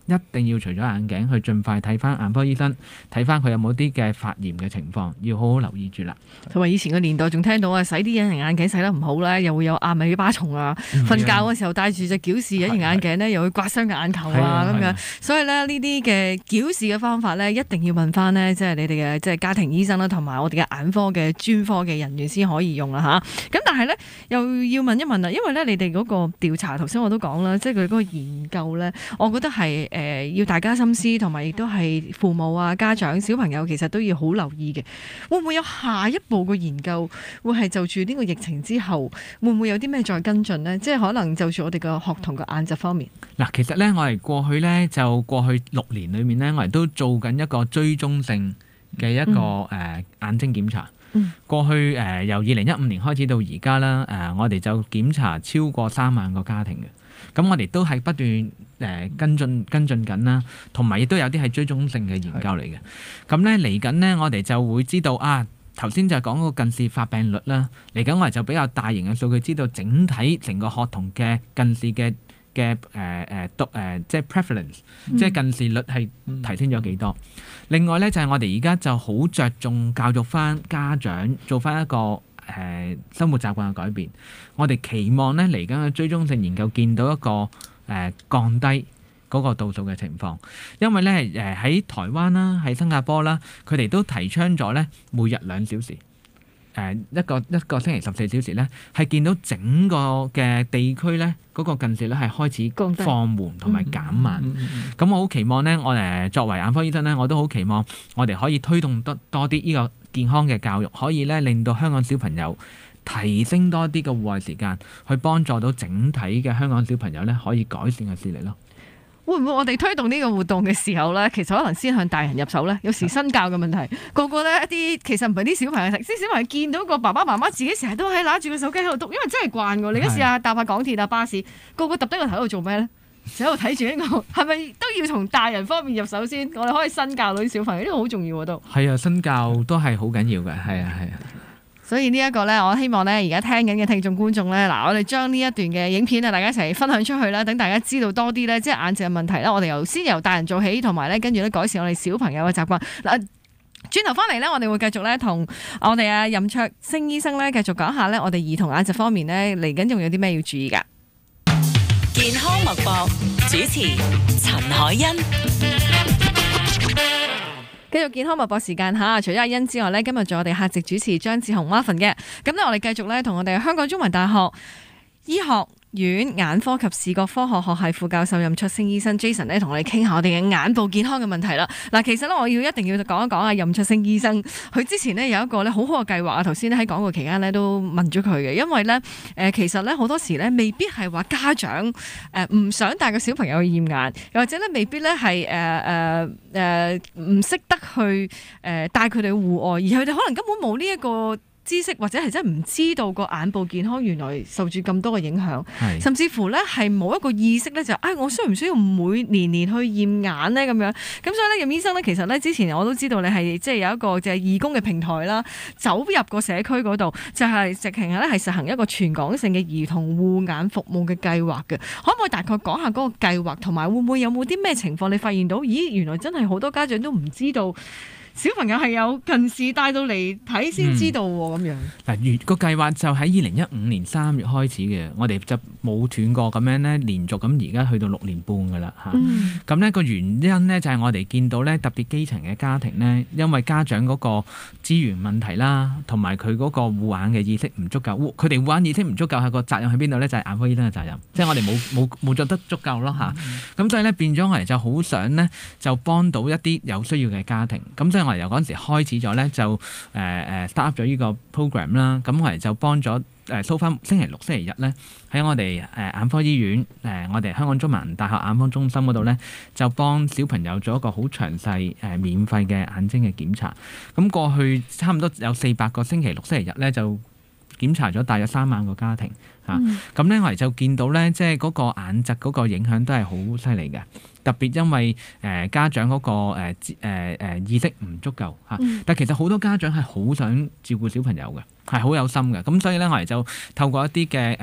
一定要除咗眼鏡，去盡快睇翻眼科醫生，睇翻佢有冇啲嘅發炎嘅情況，要好好留意住啦。 同埋以前個年代仲聽到啊，洗啲隱形眼鏡洗得唔好咧，又會有亞米巴蟲啊，瞓、嗯、覺嘅時候戴住隻矯視隱形眼鏡咧，又會刮傷個眼球啊咁樣。所以咧呢啲嘅矯視嘅方法咧，一定要問翻呢，即係你哋嘅即係家庭醫生啦，同埋我哋嘅眼科嘅專科嘅人員先可以用啦吓。咁但係咧又要問一問啦，因為咧你哋嗰個調查頭先我都講啦，即係佢嗰個研究咧，我覺得係誒、呃、要大家心思，同埋亦都係父母啊、家長、小朋友其實都要好留意嘅。會唔會有下一步嘅研究會係就住呢個疫情之後，會唔會有啲咩再跟進呢？即係可能就住我哋嘅學童嘅眼疾方面。 嗱，其實咧我哋過去咧就過去六年裏面咧，我哋都做緊一個追蹤性嘅一個誒、嗯呃、眼睛檢查。嗯、過去誒、呃、由二零一五年開始到而家啦，誒、呃、我哋就檢查超過三萬個家庭嘅。咁我哋都係不斷誒、呃、跟進跟進緊啦，同埋亦都有啲係追蹤性嘅研究嚟嘅。咁咧嚟緊呢，我哋就會知道啊，頭先就係講個近視發病率啦。嚟緊我哋就比較大型嘅數據，知道整體成個學童嘅近視嘅嘅誒誒讀誒即係 prevalence，、嗯、即係近視率係提升咗幾多。嗯、另外咧就係、是、我哋而家就好着重教育翻家長，做翻一個誒、呃、生活習慣嘅改變。我哋期望咧嚟緊嘅追蹤性研究見到一個誒、呃、降低嗰個度數嘅情況，因為咧誒喺台灣啦、喺新加坡啦，佢哋都提倡咗咧每日兩小時。誒一個一個星期十四小時咧，係見到整個嘅地區咧，嗰、那個近視率係開始放緩同埋減慢。咁、嗯嗯嗯、我好期望咧，我誒作為眼科醫生咧，我都好期望我哋可以推動得多啲呢個健康嘅教育，可以咧令到香港小朋友提升多啲嘅戶外時間，去幫助到整體嘅香港小朋友咧可以改善嘅視力咯。 會唔會我哋推動呢個活動嘅時候咧，其實可能先向大人入手咧？有時身教嘅問題，個個咧一啲其實唔係啲小朋友，啲小朋友見到個爸爸媽媽自己成日都喺拿住個手機喺度讀，因為真係慣㗎。你而家試下搭下港鐵啊、巴士，個個揼低個頭喺度做咩咧？就喺度睇住呢個，係咪都要從大人方面入手先？我哋可以身教到啲小朋友，呢個好重要喎都。係啊，身教都係好緊要嘅，係啊，係啊。 所以呢一個呢，我希望呢而家聽緊嘅聽眾觀眾呢，嗱，我哋將呢一段嘅影片啊，大家一齊分享出去啦，等大家知道多啲呢，即係眼疾嘅問題啦。我哋由先由大人做起，同埋呢跟住呢改善我哋小朋友嘅習慣。嗱，轉頭翻嚟呢，我哋會繼續呢同我哋阿任卓星醫生呢繼續講下呢，我哋兒童眼疾方面呢嚟緊仲有啲咩要注意㗎？ 健康脈搏主持陳凱欣。 繼續健康脈搏時間嚇，除咗阿欣之外呢，今日仲有我哋客席主持張志雄 Marvin 嘅。咁呢，我哋繼續呢同我哋香港中文大學醫學院眼科及視覺科學學系副教授任卓星醫生 Jason 呢，同我哋傾下我哋嘅眼部健康嘅問題啦。嗱，其實呢，我要一定要講一講啊，任卓星醫生佢之前呢有一個呢好好嘅計劃啊。頭先呢喺廣告期間呢都問咗佢嘅，因為呢，誒其實呢好多時呢未必係話家長誒唔想帶個小朋友去驗眼，又或者呢未必呢係誒誒誒唔識得去誒帶佢哋去戶外，而佢哋可能根本冇呢一個知識，或者係真係唔知道個眼部健康原來受住咁多嘅影響，甚至乎咧係冇一個意識咧，就唉、哎，我需唔需要每年年去驗眼咧咁樣？咁所以咧，任醫生咧，其實咧之前我都知道你係即係有一個就係義工嘅平台啦，走入個社區嗰度，就係直情咧係實行一個全港性嘅兒童護眼服務嘅計劃嘅。可唔可以大概講下嗰個計劃，同埋會唔會有冇啲咩情況你發現到？咦，原來真係好多家長都唔知道。小朋友係有近視帶到嚟睇先知道喎，咁、嗯、樣。嗱，個計劃就喺二零一五年三月開始嘅，我哋就冇斷過咁樣咧，連續咁而家去到六年半噶啦嚇。咁呢個原因呢，就係我哋見到咧特別基層嘅家庭呢，因為家長嗰個資源問題啦，同埋佢嗰個護眼嘅意識唔足夠，佢哋護眼意識唔足夠係個責任喺邊度呢？就係、是、眼科醫生嘅責任，即係我哋冇冇冇做得足夠咯嚇。咁、嗯、所以咧變咗我哋就好想呢，就幫到一啲有需要嘅家庭。咁所以我哋由嗰陣時開始咗咧，就誒誒 start up 咗呢個 program 啦。咁我哋就幫咗誒收翻星期六、星期日咧，喺我哋誒眼科醫院誒、呃，我哋香港中文大學眼科中心嗰度咧，就幫小朋友做一個好詳細誒、呃、免費嘅眼睛嘅檢查。咁過去差唔多有四百個星期六、星期日咧，就檢查咗大約三萬個家庭嚇。咁咧、嗯啊、我哋就見到咧，即係嗰個眼疾嗰個影響都係好犀利嘅。特別因為誒、呃、家長嗰、那個誒誒誒意識唔足夠嚇，嗯、但其實好多家長係好想照顧小朋友嘅，係好有心嘅。咁所以咧，我哋就透過一啲嘅誒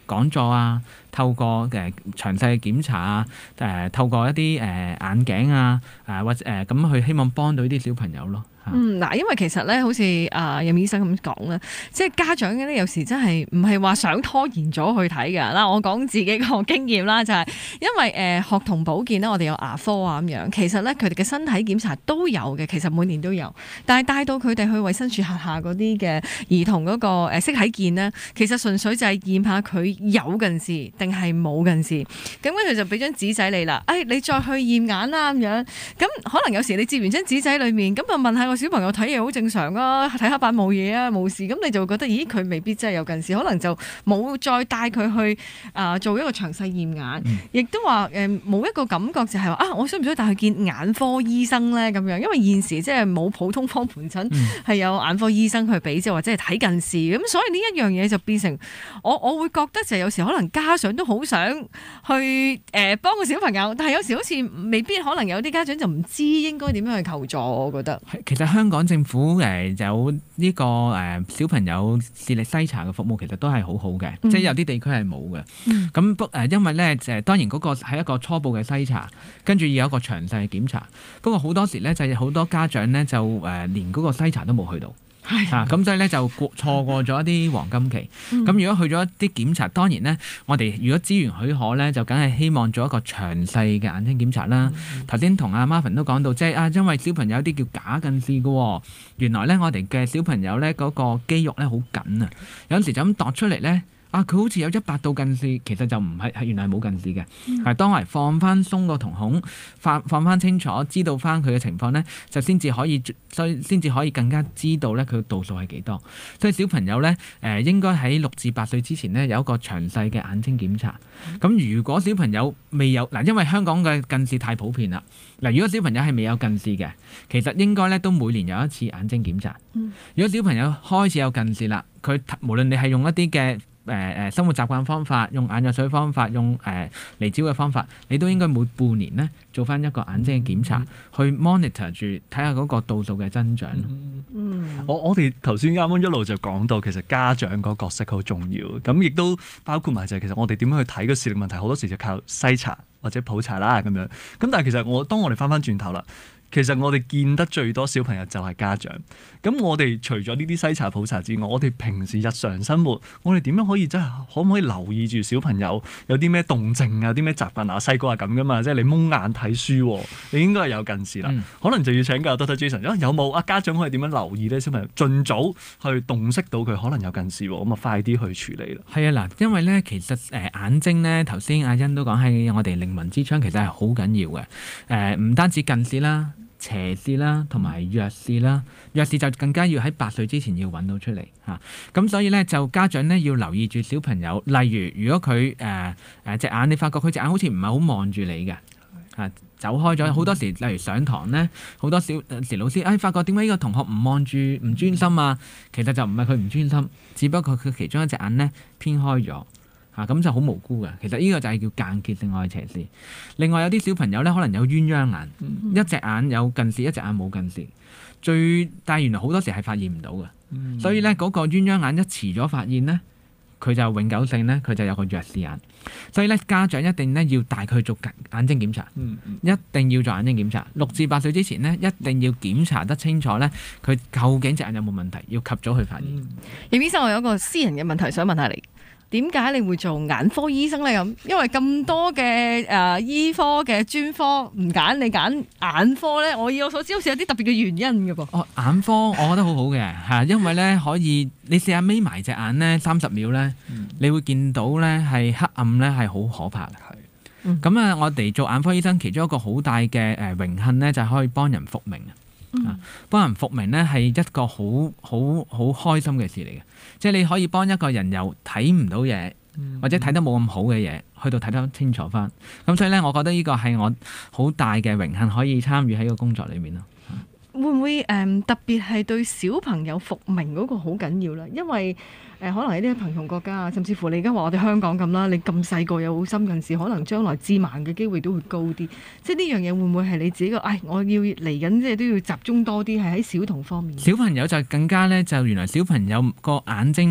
講座啊，透過誒、呃、詳細嘅檢查啊，誒、呃、透過一啲誒、呃、眼鏡啊，誒或者誒咁去希望幫到呢啲小朋友咯。 嗯，嗱，因為其實咧，好似啊任醫生咁講咧，即係家長咧有時真係唔係話想拖延咗去睇㗎。嗱，我講自己個經驗啦，就係、是、因為誒、呃、學童保健咧，我哋有牙科啊咁樣，其實咧佢哋嘅身體檢查都有嘅，其實每年都有，但係帶到佢哋去衛生署轄下嗰啲嘅兒童嗰個誒色體健咧，其實純粹就係驗下佢有近視定係冇近視，咁跟住就俾張紙仔你啦，誒、哎、你再去驗眼啦咁樣，咁可能有時你接完張紙仔裏面，咁就問下個小朋友睇嘢好正常啊，睇黑板冇嘢啊，冇事，咁你就會覺得，咦佢未必真係有近視，可能就冇再帶佢去啊、呃、做一個詳細驗眼，亦、嗯、都話誒冇一個感覺就係話啊，我需唔需要帶佢見眼科醫生咧咁樣？因為現時即係冇普通科門診係有眼科醫生去俾，即係或者係睇近視，咁所以呢一樣嘢就變成我我會覺得就係有時可能家長都好想去誒、呃、幫個小朋友，但係有時好似未必可能有啲家長就唔知應該點樣去求助，我覺得其實香港政府誒有呢個誒小朋友視力篩查嘅服務，其實都係好好嘅，嗯、即係有啲地區係冇嘅。咁不誒，因為咧誒，當然嗰個係一個初步嘅篩查，跟住要有一個詳細嘅檢查。不過好多時咧就係好多家長咧就誒連嗰個篩查都冇去到。係啊，咁所以咧就錯過咗一啲黃金期。咁、嗯、如果去咗一啲檢查，當然咧，我哋如果資源許可咧，就梗係希望做一個詳細嘅眼睛檢查啦。頭先同阿 Marvin 都講到，即係啊，因為小朋友有啲叫假近視嘅、哦，原來咧我哋嘅小朋友咧嗰個肌肉咧好緊啊，有陣時就咁度出嚟咧。啊！佢好似有一百度近視，其實就唔係，係原來係冇近視嘅。係、嗯、當我哋放翻鬆個瞳孔，放放翻清楚，知道翻佢嘅情況咧，就先至可以，所以先至可以更加知道咧佢嘅度數係幾多。所以小朋友咧，誒、呃、應該喺六至八歲之前咧有一個詳細嘅眼睛檢查。咁、嗯、如果小朋友未有嗱，因為香港嘅近視太普遍啦。嗱，如果小朋友係未有近視嘅，其實應該咧都每年有一次眼睛檢查。嗯、如果小朋友開始有近視啦，佢無論你係用一啲嘅誒誒生活習慣方法，用眼藥水方法，用誒離焦嘅方法，你都應該每半年咧做翻一個眼睛嘅檢查，嗯、去 monitor 住睇下嗰個度數嘅增長。嗯， 嗯我我哋頭先啱啱一路就講到，其實家長個角色好重要，咁亦都包括埋就係其實我哋點樣去睇個視力問題，好多時就靠篩查或者普查啦咁樣。咁但係其實我當我哋翻翻轉頭啦。其實我哋見得最多小朋友就係家長，咁我哋除咗呢啲篩查普查之外，我哋平時日常生活，我哋點樣可以真係可唔可以留意住小朋友有啲咩動靜啊，有啲咩習慣啊？細個係咁噶嘛，即係你蒙眼睇書，你應該係有近視啦，嗯、可能就要請教 Doctor Jason，有冇啊家長可以點樣留意咧？小朋友盡早去洞悉到佢可能有近視，咁啊快啲去處理啦。係啊，嗱，因為咧其實誒眼睛咧，頭先阿欣都講係我哋靈魂之窗，其實係好緊要嘅。誒、呃、唔單止近視啦。斜視啦，同埋弱視啦，弱視就更加要喺八歲之前要揾到出嚟嚇。咁、啊、所以咧，就家長咧要留意住小朋友，例如如果佢誒誒隻眼，你發覺佢隻眼好似唔係好望住你嘅嚇、啊，走開咗好多時，例如上堂咧，好多小時老師誒、哎、發覺點解呢個同學唔望住唔專心啊？其實就唔係佢唔專心，只不過佢其中一隻眼咧偏開咗。啊，咁就好無辜嘅。其實呢個就係叫間歇性愛斜視。另外有啲小朋友咧，可能有鴛鴦眼，嗯、一隻眼有近視，一隻眼冇近視。最但係原來好多時係發現唔到嘅，嗯、所以咧嗰、那個鴛鴦眼一遲咗發現咧，佢就永久性咧，佢就有個弱視眼。所以咧家長一定咧要帶佢做眼睛檢查，嗯嗯、一定要做眼睛檢查。六至八歲之前咧，一定要檢查得清楚咧，佢究竟隻眼有冇問題，要及早去發現。 葉醫生，我有一個私人嘅問題想問下你。點解你會做眼科醫生咧？咁因為咁多嘅誒、呃、醫科嘅專科唔揀，你揀眼科咧？我以我所知好似有啲特別嘅原因嘅噃。 哦，眼科我覺得好好嘅嚇，因為咧可以你試下眯埋隻眼咧三十秒咧，嗯、你會見到咧係黑暗咧係好可怕嘅。係咁啊！我哋做眼科醫生其中一個好大嘅誒榮幸咧，就係可以幫人復明啊！嗯、幫人復明咧係一個好好好開心嘅事嚟嘅。即係你可以幫一個人由睇唔到嘢，或者睇得冇咁好嘅嘢，去到睇得清楚翻。咁所以咧，我覺得呢個係我好大嘅榮幸，可以參與喺個工作裏面咯。 會唔會誒、呃、特別係對小朋友復明嗰個好緊要咧？因為誒、呃、可能喺啲貧窮國家啊，甚至乎你而家話我哋香港咁啦，你咁細個有好深近視，可能將來致盲嘅機會都會高啲。即係呢樣嘢會唔會係你自己個？唉，我要嚟緊即係都要集中多啲，係喺小童方面。 小朋友就更加咧，就原來小朋友個眼睛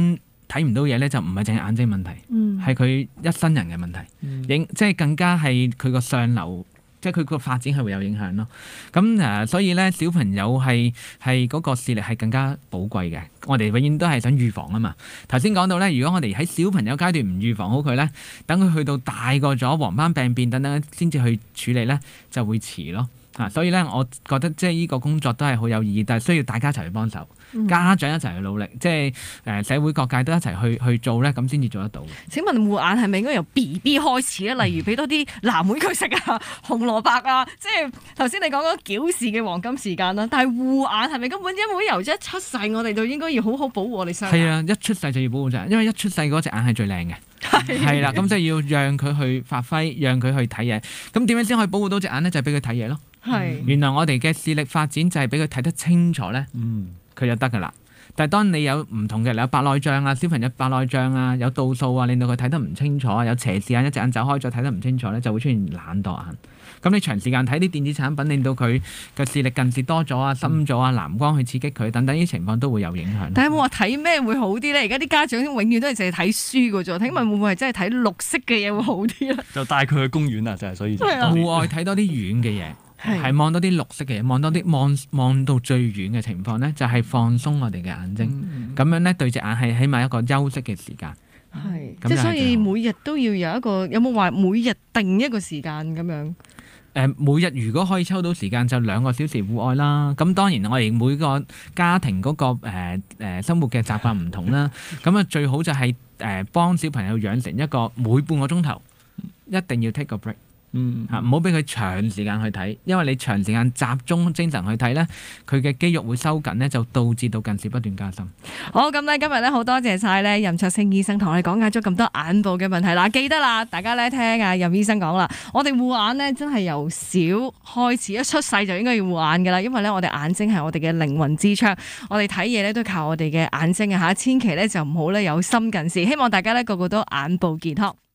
睇唔到嘢咧，就唔係淨係眼睛問題，係佢、嗯、一生人嘅問題，影、嗯、即係更加係佢個上流。即係佢個發展係會有影響咯，咁誒，所以咧小朋友係係嗰個視力係更加寶貴嘅。我哋永遠都係想預防啊嘛。頭先講到咧，如果我哋喺小朋友階段唔預防好佢咧，等佢去到大個咗黃斑病變等等先至去處理咧，就會遲咯。啊，所以咧，我覺得即係呢個工作都係好有意義，但係需要大家一齊去幫手，嗯、家長一齊去努力，即係誒社會各界都一齊去去做咧，咁先至做得到。 請問護眼係咪應該由 B B 開始咧？例如俾多啲藍莓佢食啊、紅蘿蔔啊，即係頭先你講嗰矯視嘅黃金時間啦。但係護眼係咪根本因為由一出世我哋就應該要好好保護我哋雙眼？ 係啊，一出世就要保護隻眼，因為一出世嗰隻眼係最靚嘅。係啦，咁即係要讓佢去發揮，讓佢去睇嘢。咁點樣先可以保護到隻眼咧？就係俾佢睇嘢咯。係，原來我哋嘅視力發展就係俾佢睇得清楚咧，佢、嗯、就得噶啦。但係當你有唔同嘅，有白內障啊，小朋友白內障啊，有度數啊，令到佢睇得唔清楚啊，有斜視眼，一隻眼走開再睇得唔清楚咧，就會出現懶惰眼。咁你長時間睇啲電子產品，令到佢嘅視力近視多咗啊、深咗啊、藍光去刺激佢等等呢啲情況都會有影響。但係有冇話睇咩會好啲咧？而家啲家長永遠都係淨係睇書㗎啫。請問會唔會係真係睇綠色嘅嘢會好啲咧？就帶佢去公園啊，就係所以就戶外睇多啲遠嘅嘢。係望多啲綠色嘅嘢，望多啲望望到最遠嘅情況咧，就係放鬆我哋嘅眼睛，咁、嗯、樣咧對隻眼係起碼一個休息嘅時間。係，即係所以每日都要有一個，有冇話每日定一個時間咁樣？誒、呃，每日如果可以抽到時間，就兩個小時戶外啦。咁當然我哋每個家庭嗰、那個誒誒、呃、生活嘅習慣唔同啦。咁啊最好就係誒幫小朋友養成一個每半個鐘頭一定要 take a break。嗯，嚇唔好俾佢長時間去睇，因為你長時間集中精神去睇咧，佢嘅肌肉會收緊咧，就導致到近視不斷加深。好，咁咧今日咧好多謝晒咧任卓昇醫生同我哋講解咗咁多眼部嘅問題啦。記得啦，大家咧聽啊任醫生講啦，我哋護眼咧真係由小開始，一出世就應該要護眼噶啦，因為咧我哋眼睛係我哋嘅靈魂之窗，我哋睇嘢咧都靠我哋嘅眼睛嘅嚇，千祈咧就唔好咧有深近視。希望大家咧個個都眼部健康。